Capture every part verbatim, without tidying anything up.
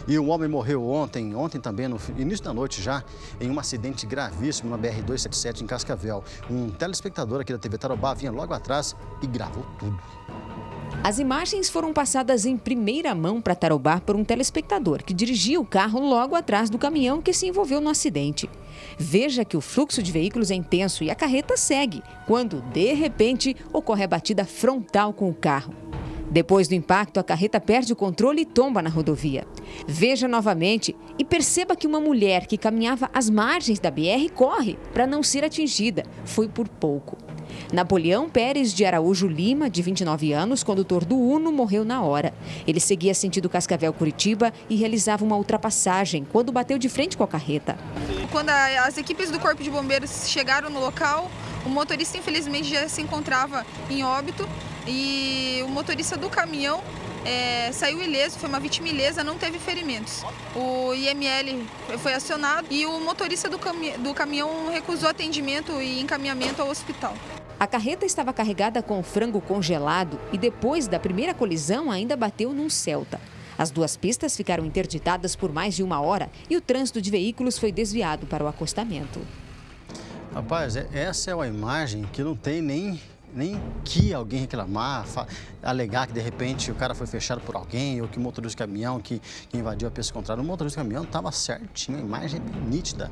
E um homem morreu ontem, ontem também, no início da noite já, em um acidente gravíssimo na B R duzentos e setenta e sete em Cascavel. Um telespectador aqui da T V Tarobá vinha logo atrás e gravou tudo. As imagens foram passadas em primeira mão para Tarobá por um telespectador que dirigia o carro logo atrás do caminhão que se envolveu no acidente. Veja que o fluxo de veículos é intenso e a carreta segue, quando, de repente, ocorre a batida frontal com o carro. Depois do impacto, a carreta perde o controle e tomba na rodovia. Veja novamente e perceba que uma mulher que caminhava às margens da B R corre para não ser atingida. Foi por pouco. Napoleão Pérez de Araújo Lima, de vinte e nove anos, condutor do Uno, morreu na hora. Ele seguia sentido Cascavel-Curitiba e realizava uma ultrapassagem quando bateu de frente com a carreta. Quando as equipes do Corpo de Bombeiros chegaram no local, o motorista infelizmente já se encontrava em óbito e o motorista do caminhão é, saiu ileso, foi uma vítima ilesa, não teve ferimentos. O I M L foi acionado e o motorista do, cami do caminhão recusou atendimento e encaminhamento ao hospital. A carreta estava carregada com frango congelado e depois da primeira colisão ainda bateu num Celta. As duas pistas ficaram interditadas por mais de uma hora e o trânsito de veículos foi desviado para o acostamento. Rapaz, essa é uma imagem que não tem nem, nem que alguém reclamar, alegar que de repente o cara foi fechado por alguém ou que o motorista do caminhão que, que invadiu a pista contrária. O motorista do caminhão estava certinho, a imagem é bem nítida.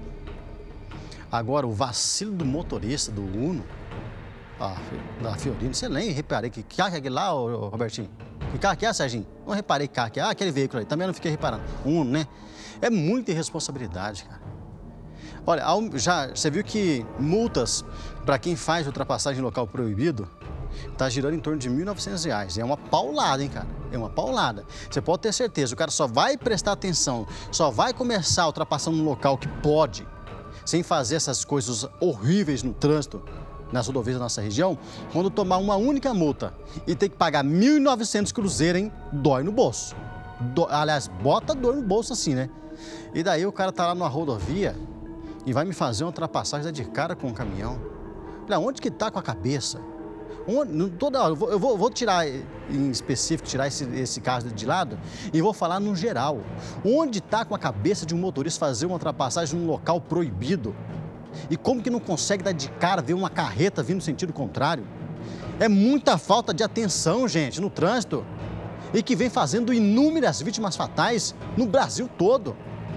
Agora, o vacilo do motorista do Uno, ah, da Fiorino, você nem reparei que carro é aquele lá, ô, ô, Robertinho? Que carro que é, Serginho? Não reparei que carro que é. Ah, aquele veículo aí, também não fiquei reparando. Uno, né? É muita irresponsabilidade, cara. Olha, já, você viu que multas para quem faz ultrapassagem em local proibido tá girando em torno de mil e novecentos reais. É uma paulada, hein, cara? É uma paulada. Você pode ter certeza, o cara só vai prestar atenção, só vai começar ultrapassando no local que pode, sem fazer essas coisas horríveis no trânsito, nas rodovias da nossa região, quando tomar uma única multa e ter que pagar mil e novecentos cruzeiros, hein? Dói no bolso. Do... Aliás, bota dor no bolso assim, né? E daí o cara tá lá numa rodovia e vai me fazer uma ultrapassagem de cara com um caminhão. Olha, onde que tá com a cabeça? Onde... Toda hora, eu vou, vou tirar em específico, tirar esse, esse caso de lado e vou falar no geral. Onde tá com a cabeça de um motorista fazer uma ultrapassagem num local proibido? E como que não consegue dar de cara, ver uma carreta vindo no sentido contrário? É muita falta de atenção, gente, no trânsito. E que vem fazendo inúmeras vítimas fatais no Brasil todo.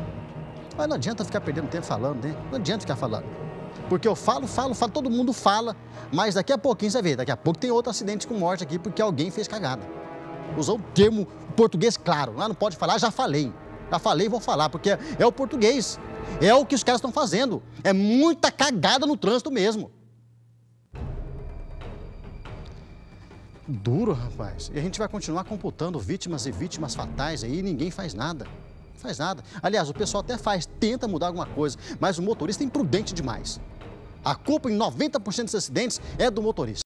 Mas não adianta ficar perdendo tempo falando, né? Não adianta ficar falando. Porque eu falo, falo, falo, todo mundo fala. Mas daqui a pouquinho você vê, daqui a pouco tem outro acidente com morte aqui porque alguém fez cagada. Usou o termo português claro. Lá não pode falar, já falei. Já falei e vou falar, porque é, é o português. É o que os caras estão fazendo. É muita cagada no trânsito mesmo. Duro, rapaz. E a gente vai continuar computando vítimas e vítimas fatais aí e ninguém faz nada. Não faz nada. Aliás, o pessoal até faz, tenta mudar alguma coisa, mas o motorista é imprudente demais. A culpa em noventa por cento dos acidentes é do motorista.